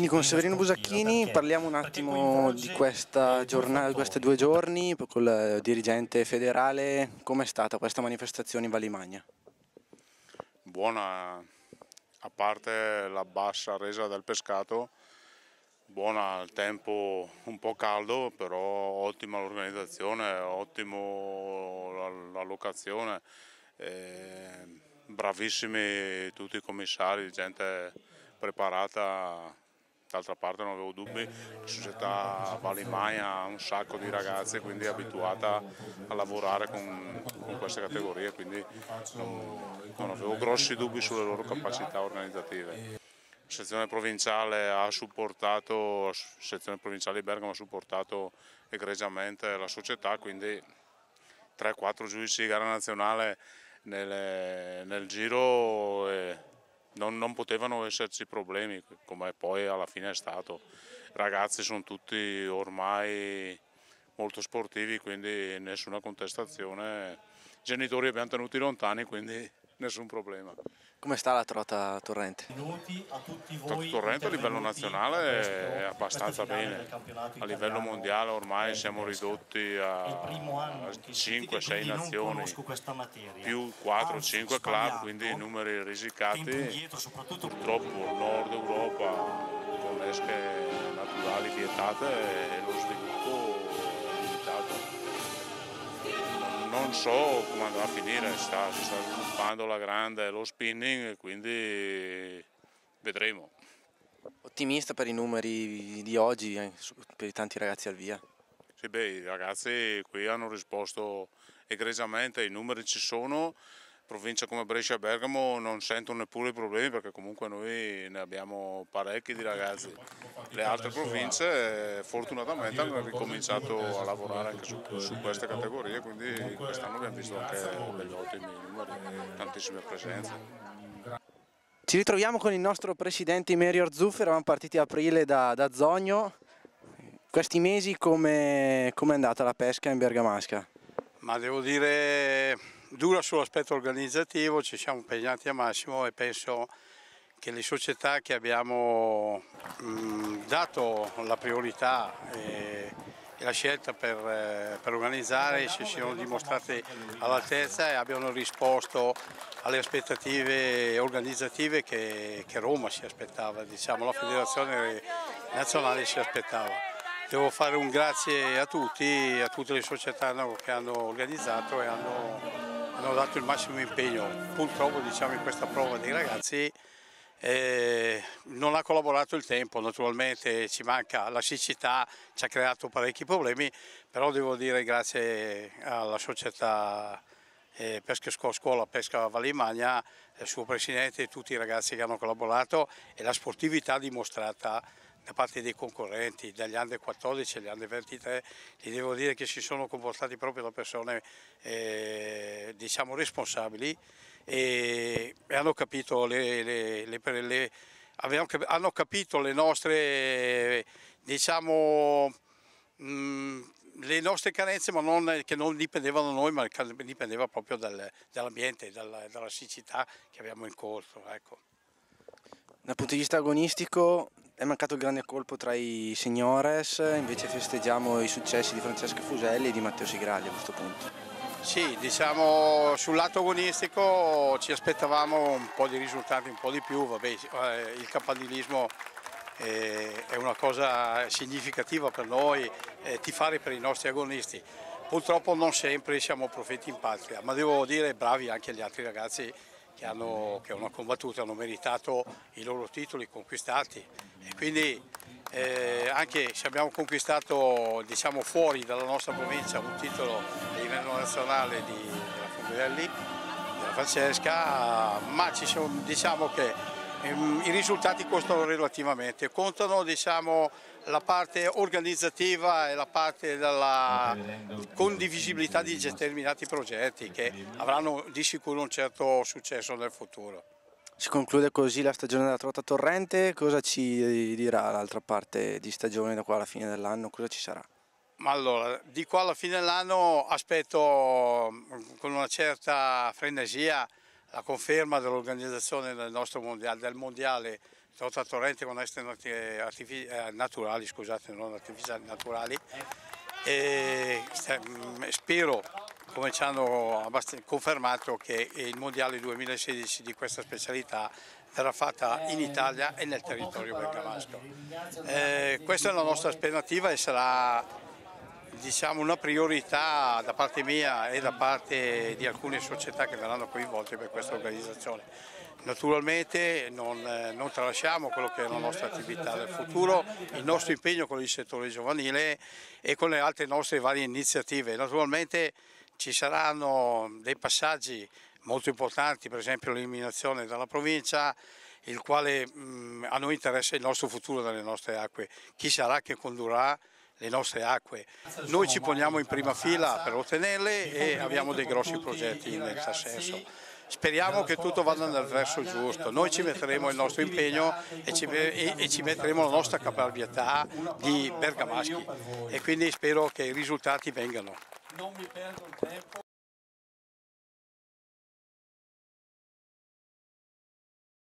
Quindi con Severino Busacchini parliamo un attimo di questa giornata, di questi 2 giorni, col dirigente federale. Com'è stata questa manifestazione in Valimagna? Buona, a parte la bassa resa del pescato, buona il tempo un po' caldo, però ottima l'organizzazione, ottimo la locazione, bravissimi tutti i commissari, gente preparata. D'altra parte non avevo dubbi, la società Valimagna ha un sacco di ragazzi, quindi è abituata a lavorare con queste categorie, quindi non avevo grossi dubbi sulle loro capacità organizzative. La sezione provinciale sezione provinciale di Bergamo ha supportato egregiamente la società, quindi 3-4 giudici di gara nazionale nel giro. Non potevano esserci problemi, come poi alla fine è stato. I ragazzi sono tutti ormai molto sportivi, quindi nessuna contestazione. I genitori abbiamo tenuti lontani, quindi nessun problema. Come sta la trota Torrente? Trota Torrente a livello nazionale è abbastanza bene, a livello mondiale ormai siamo ridotti a 5-6 nazioni, più 4-5 club, quindi numeri risicati. Purtroppo il nord Europa con esche naturali vietate e lo sviluppo limitato. Non so come andrà a finire, si sta sviluppando la grande lo spinning, quindi vedremo. Ottimista per i numeri di oggi, per i tanti ragazzi al via? Sì, beh, i ragazzi qui hanno risposto egregiamente, i numeri ci sono. Provincia come Brescia e Bergamo non sentono neppure i problemi perché comunque noi ne abbiamo parecchi di ragazzi. Le altre province fortunatamente hanno ricominciato a lavorare anche su queste categorie, quindi quest'anno abbiamo visto anche degli ottimi numeri, tantissime presenze. Ci ritroviamo con il nostro presidente Imerio Arzuffa, eravamo partiti a aprile da Zogno. Questi mesi come è andata la pesca in Bergamasca? Ma devo dire dura sull'aspetto organizzativo, ci siamo impegnati a massimo e penso che le società che abbiamo dato la priorità e la scelta per organizzare si siano dimostrate all'altezza e abbiano risposto alle aspettative organizzative che Roma si aspettava, diciamo, la federazione nazionale si aspettava. Devo fare un grazie a tutti, a tutte le società che hanno organizzato e hanno dato il massimo impegno. Purtroppo diciamo, in questa prova dei ragazzi non ha collaborato il tempo, naturalmente ci manca la siccità, ci ha creato parecchi problemi, però devo dire grazie alla società Pesca Scuola Pesca Valimagna, il suo presidente e tutti i ragazzi che hanno collaborato e la sportività dimostrata da parte dei concorrenti, dagli under 14 agli under 23, gli devo dire che si sono comportati proprio da persone diciamo responsabili e hanno capito hanno capito le nostre, diciamo, le nostre carenze, ma che non dipendevano da noi, ma che dipendeva proprio dall'ambiente, dalla siccità che abbiamo in corso. Ecco. Dal punto di vista agonistico è mancato il grande colpo tra i seniores, invece festeggiamo i successi di Francesca Fuselli e di Matteo Sigragli a questo punto. Sì, diciamo sul lato agonistico ci aspettavamo un po' di risultati, un po' di più, vabbè, il campanilismo è una cosa significativa per noi, tifare per i nostri agonisti. Purtroppo non sempre siamo profeti in patria, ma devo dire bravi anche gli altri ragazzi che hanno combattuto, hanno meritato i loro titoli conquistati e quindi anche se abbiamo conquistato diciamo, fuori dalla nostra provincia un titolo a livello nazionale della Funghirelli, della Francesca, ma diciamo che i risultati costano relativamente, contano diciamo, la parte organizzativa e la parte della condivisibilità di determinati progetti che avranno di sicuro un certo successo nel futuro. Si conclude così la stagione della trota Torrente, cosa ci dirà l'altra parte di stagione da qua alla fine dell'anno, cosa ci sarà? Ma allora, di qua alla fine dell'anno aspetto con una certa frenesia la conferma dell'organizzazione del nostro mondiale, del mondiale Tota Torrente con esteri naturali, scusate, non artificiali, naturali. E spero, come ci hanno confermato, che il Mondiale 2016 di questa specialità verrà fatta in Italia e nel territorio bergamasco. Questa è la nostra aspettativa e sarà, diciamo, una priorità da parte mia e da parte di alcune società che verranno coinvolte per questa organizzazione. Naturalmente non tralasciamo quello che è la nostra attività del futuro, il nostro impegno con il settore giovanile e con le altre nostre varie iniziative. Naturalmente ci saranno dei passaggi molto importanti, per esempio l'eliminazione dalla provincia, il quale a noi interessa il nostro futuro dalle nostre acque. Chi sarà che condurrà le nostre acque? Noi ci poniamo in prima fila per ottenerle e abbiamo dei grossi progetti in tal senso. Speriamo che tutto vada nel verso giusto, noi ci metteremo il nostro impegno e ci metteremo la nostra caparbietà di bergamaschi e quindi spero che i risultati vengano.